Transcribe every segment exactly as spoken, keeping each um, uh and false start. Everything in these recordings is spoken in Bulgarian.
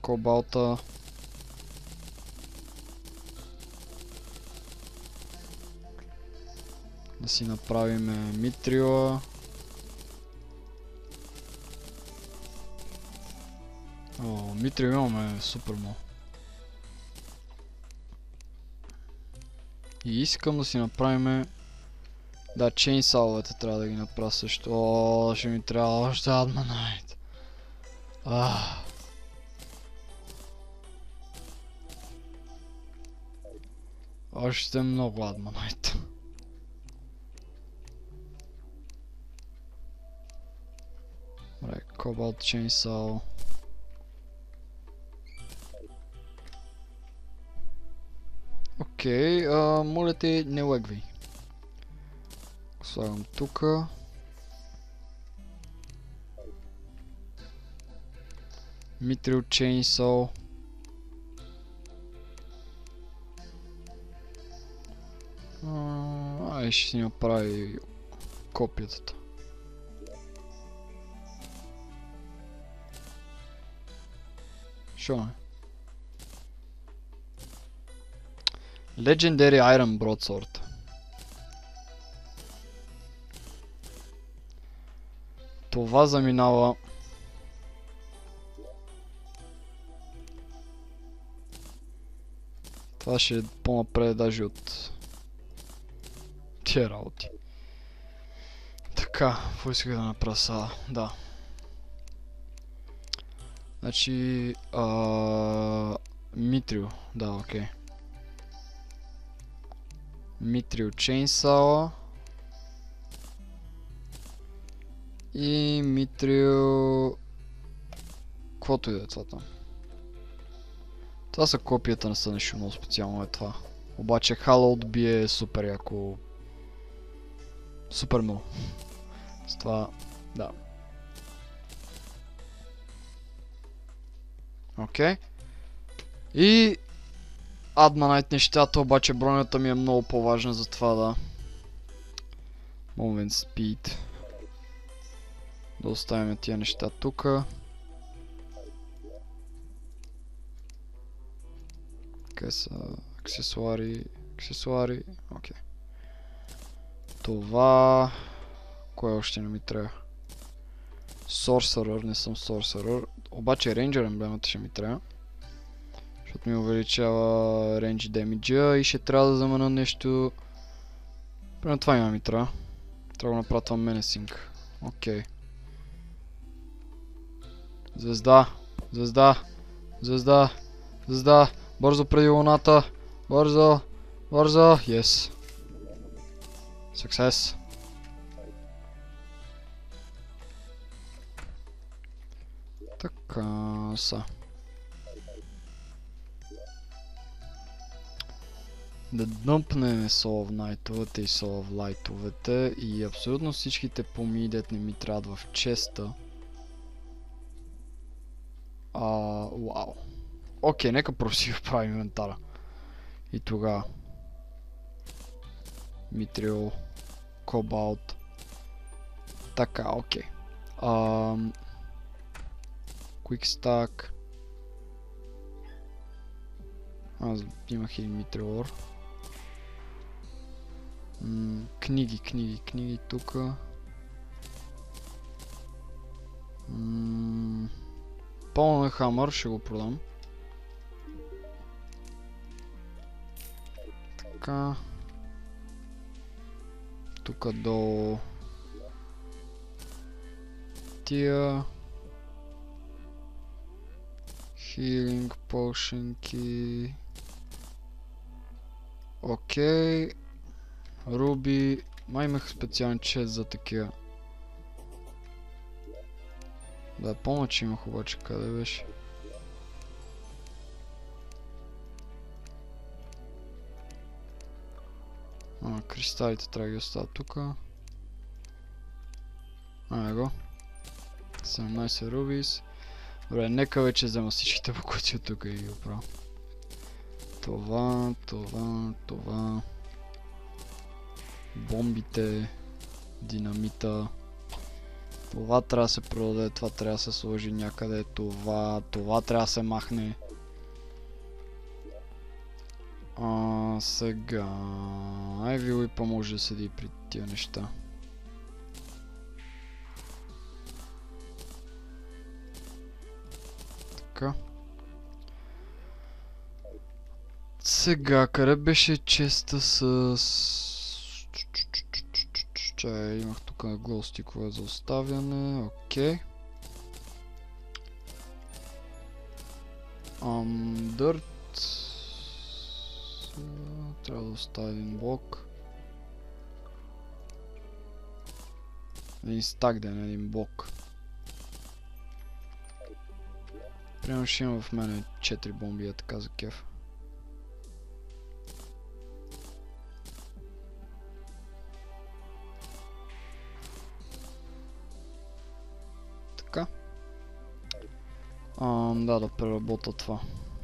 кобалта. Да си направим митрила. О, митрил имаме супер много. И искам да си направим... Да, чейнсауовете трябва да ги направя също. О, ще ми трябва още Admanite. Ах. Още много Admanite. Добре, Cobalt Chainsaw. Окей, моля те, не лъгвай. Слагам тука. Mithril Chainsaw. Ай, ще си направи копията. Шо не? Legendary Iron Broadsword. Това заминава. Това ще е по-напред даже от тия работи. Така, какво исках да направя сега? Да. Значи... Митрил. Да, окей. Mithril Chainsaw и Mithril... Каквото и да е това там. Това са копията, не са нещо много специално е това. Обаче Hallowed би е супер яко... Супер много. С това... Да. Окей. И... Admanite нещата, обаче бронята ми е много по-важна за това да... Movement Speed. Да оставим тия неща тука. Къде са аксесуари, аксесуари, окей. Това... Кое още не ми трябва? Sorcerer, не съм Sorcerer. Обаче Ranger емблемата ще ми трябва. Защото ми увеличава range damage и ще трябва да замена нещо... Примерно това има ми трябва. Трябва да направя това menacing. Окей. Звезда, звезда, звезда, звезда. Бързо преди луната. Бързо, бързо. Yes. Success. Така са. Да дъмпнем Soul of Night-овете и Soul of Light-овете и абсолютно всичките помии, дет не ми трябват в честа. А, вау. Окей, нека просто си вправим инвентара. И тогава. Mithril, Cobalt. Така, окей. Ам... Quick Stack. Аз имах и Mithril Ore. М, книги, книги, книги тука. М, Пълна хамър, ще го продам. Така. Тука до тия Healing potionки. Окей. Руби. Май имах специален чест за такива. Да, помня, че имах обаче. Къде беше? А, кристалите трябва да ги оставя тука. А, его. седемнайсет рубис. Добре, нека вече взема всичките буквици от тук и ги оправя. Това, това, това. Бомбите. Динамита. Това трябва да се продаде, това трябва да се сложи някъде, това, това трябва да се махне. А, сега... Ivy Whip може да седи при тия неща. Така. Сега, къде беше честа с... Чай, имах тук глоустикове за оставяне, окей. Ам, дърт. Трябва да оставя един блок. Един стак да е на един блок. Примерно ще има в мене четири бомби, така за кеф. Така. Ам, да, да преработа това.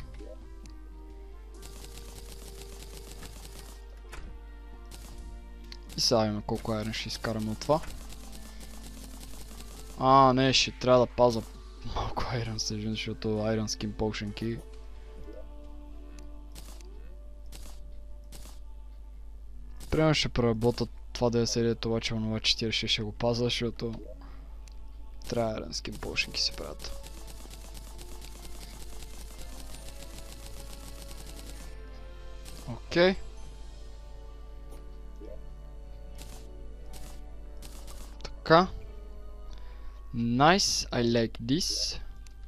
И сега има колко айрон ще изкараме от това. А, не, ще трябва да паза малко Iron Station, защото Iron Skin Potion Key. Примерно ще преработят това деветдесет и девет, обаче онова четиридесет ще го паза, защото трябва Iron Skin Potion Key се правят. Окей. Така. Nice, I like this.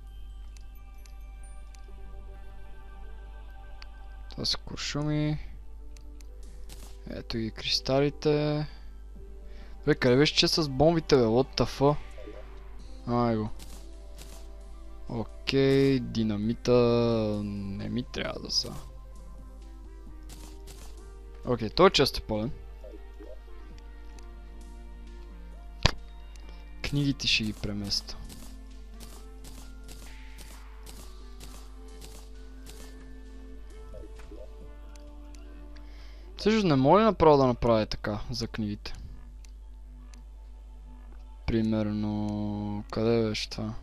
Това са куршуми. Ето и кристалите. Бе, къде беше че с бомбите, бе? What the fuck? Ай го. Окей, динамита не ми трябва да са. Окей, той чест е пълен. Книгите ще ги преместа. Също не мога ли направо да направя така за книгите? Примерно... Къде беше това?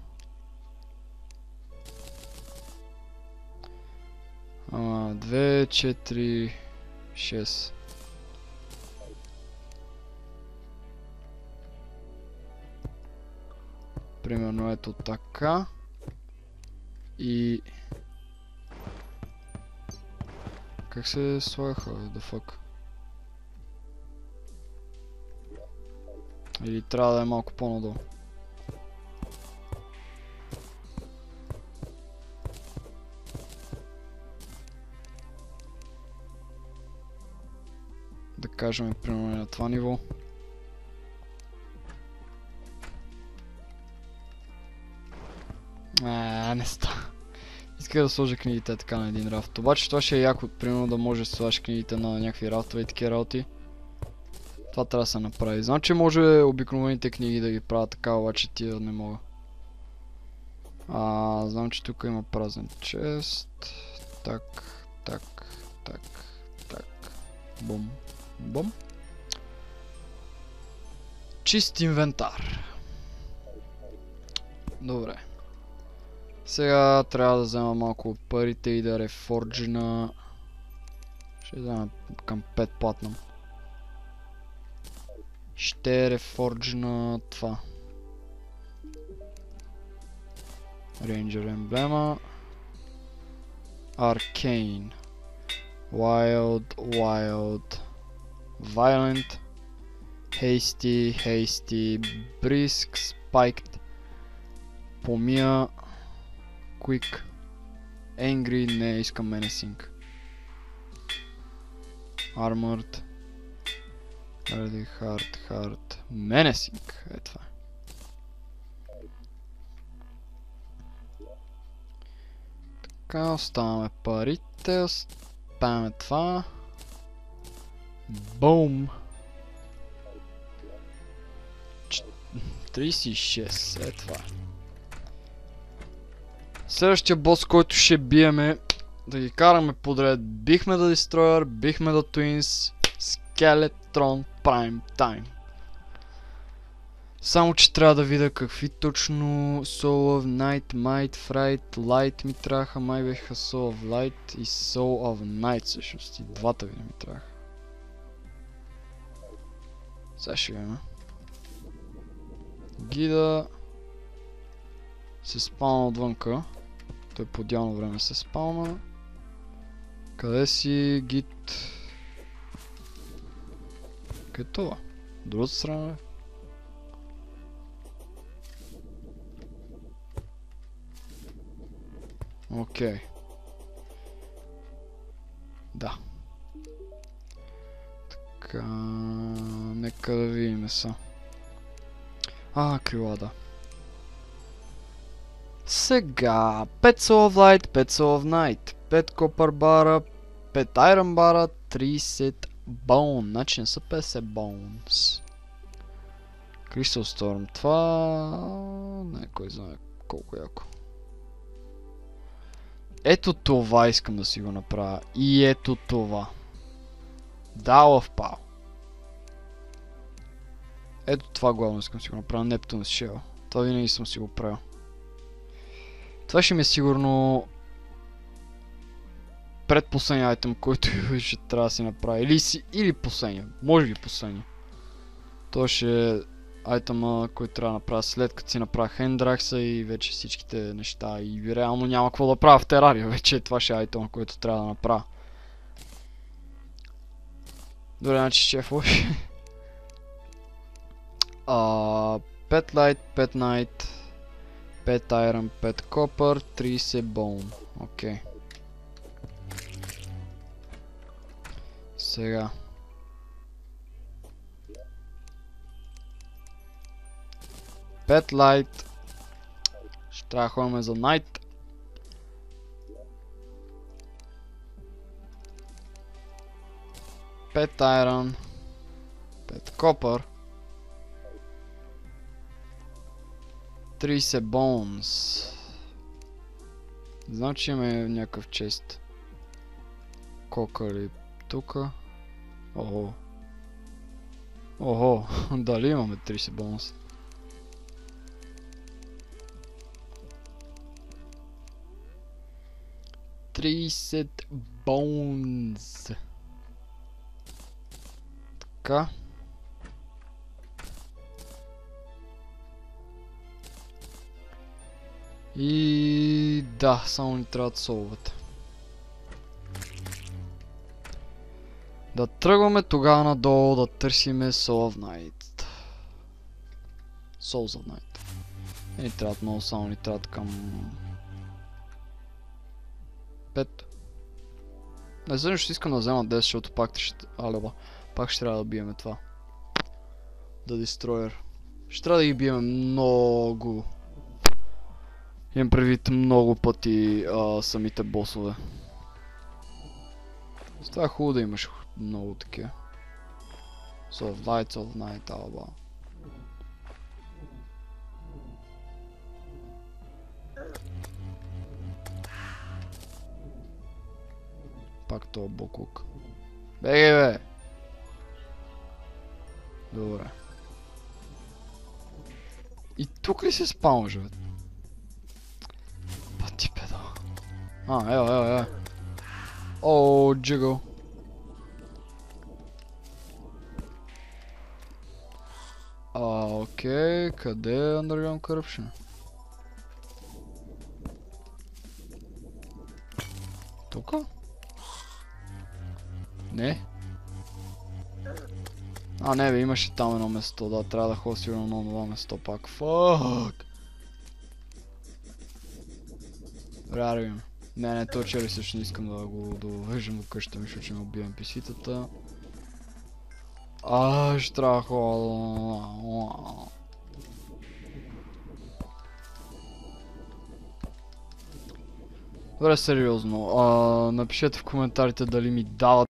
А, две, четири, шест. Примерно ето така. И... Как се слагаха, the fuck? Или трябва да е малко по-надолу? Да кажем, примерно на това ниво. Ааа, не ста. Иска да сложа книгите така на един рафт. Обаче това ще е яко, примерно да може да слагаш книгите на някакви рафтове и такива работи. Това трябва да се направи. Знам, че може обикновените книги да ги правят така, обаче тия не мога. А, знам, че тук има празен чест. Так, так, так, так. Бум, бум. Чист инвентар. Добре. Сега трябва да взема малко от парите и да рефорджина. Ще взема към пет платнам. Ще рефорджина това. Рейнджер емблема. Arcane. Wild, wild. Violent. Hasty, hasty. Brisk, spiked. Помия. Quick. Angry, не искам menacing. Armored. Ready, hard, hard. Menacing. Е това. Така, оставяме парите, оставяме това. Бум! тридесет и шест, е това. Следващия бос, който ще биеме, да ги караме подред. Бихме да Destroyer, бихме да Twins, Skeletron Prime Time. Само че трябва да видя какви точно Soul of Night, Might, Fright, Light ми трябваха. Май беха Soul of Light и Soul of Night всъщност. И двата вида ми трябваха. Сега ще видим. Гида се спална отвънка. Той по идеално време се спална. Къде си гид? Къде е това? Другата страна? Окей. Okay. Да. Така... Нека да видим са. А, крила, да. Сега... пет Soul of Light, пет Soul of Night, пет Copper бара, пет Iron бара, трийсет Bone. Значи не са петдесет Bones. Crystal Storm. Това... Не, кой знае колко яко. Ето това искам да си го направя. И ето това. Далъв пал. Ето това главно искам да си го направя. Нептун Shell. Това винаги съм си го правил. Това ще ми е сигурно предпоследния айтем, който ще трябва да си направя. Или, си, или последния. Може би последния. Това ще е айтема, който трябва да направя след като си направя хендракса и вече всичките неща. И реално няма какво да правя в терария. Вече това ще е айтема, който трябва да направя. Добре, значи ще е лоши. пет Light, пет Night, пет Iron, пет Copper, трийсет Bone. Окей. Okay. Сега. пет Light. Ще трябва да ходим за Night. пет Iron. пет Copper. трийсет Bones. Знам, че имаме някакъв чест. Кока ли тука? Охо. Охо, дали имаме трийсет Bones? трийсет Bones. Така. И да, само ни трябва да солвате. Да тръгваме тогава надолу да търсиме Soul of Night. Souls of Night. Не ни трябват много, само ни трябват към... пет. Не знам, ще искам да взема десет, защото пак ще... Алеба. Пак ще трябва да биеме това. Да Destroyer. Ще трябва да ги биеме много. Имам предвид много пъти а, самите босове. С това е хубаво да имаш много такива. Soul of Light, Soul of Night, алба. Пак това буклук. Беги бе! Добре. И тук ли се спалваш, бе? Пъти педал. А, ео, ео, ео. О, джигъл. А, окей, къде е Underground Corruption? Тука? Не? А, не бе, имаше там едно место, да, трябва да ходя сигурно на това место пак. Фак! Добре, не, не, то чели също не искам да го довържам до къща ми, защото ще ме убивам пи си-тата. А, ще трябва да ходя. Добре, сериозно. А, напишете в коментарите дали ми дават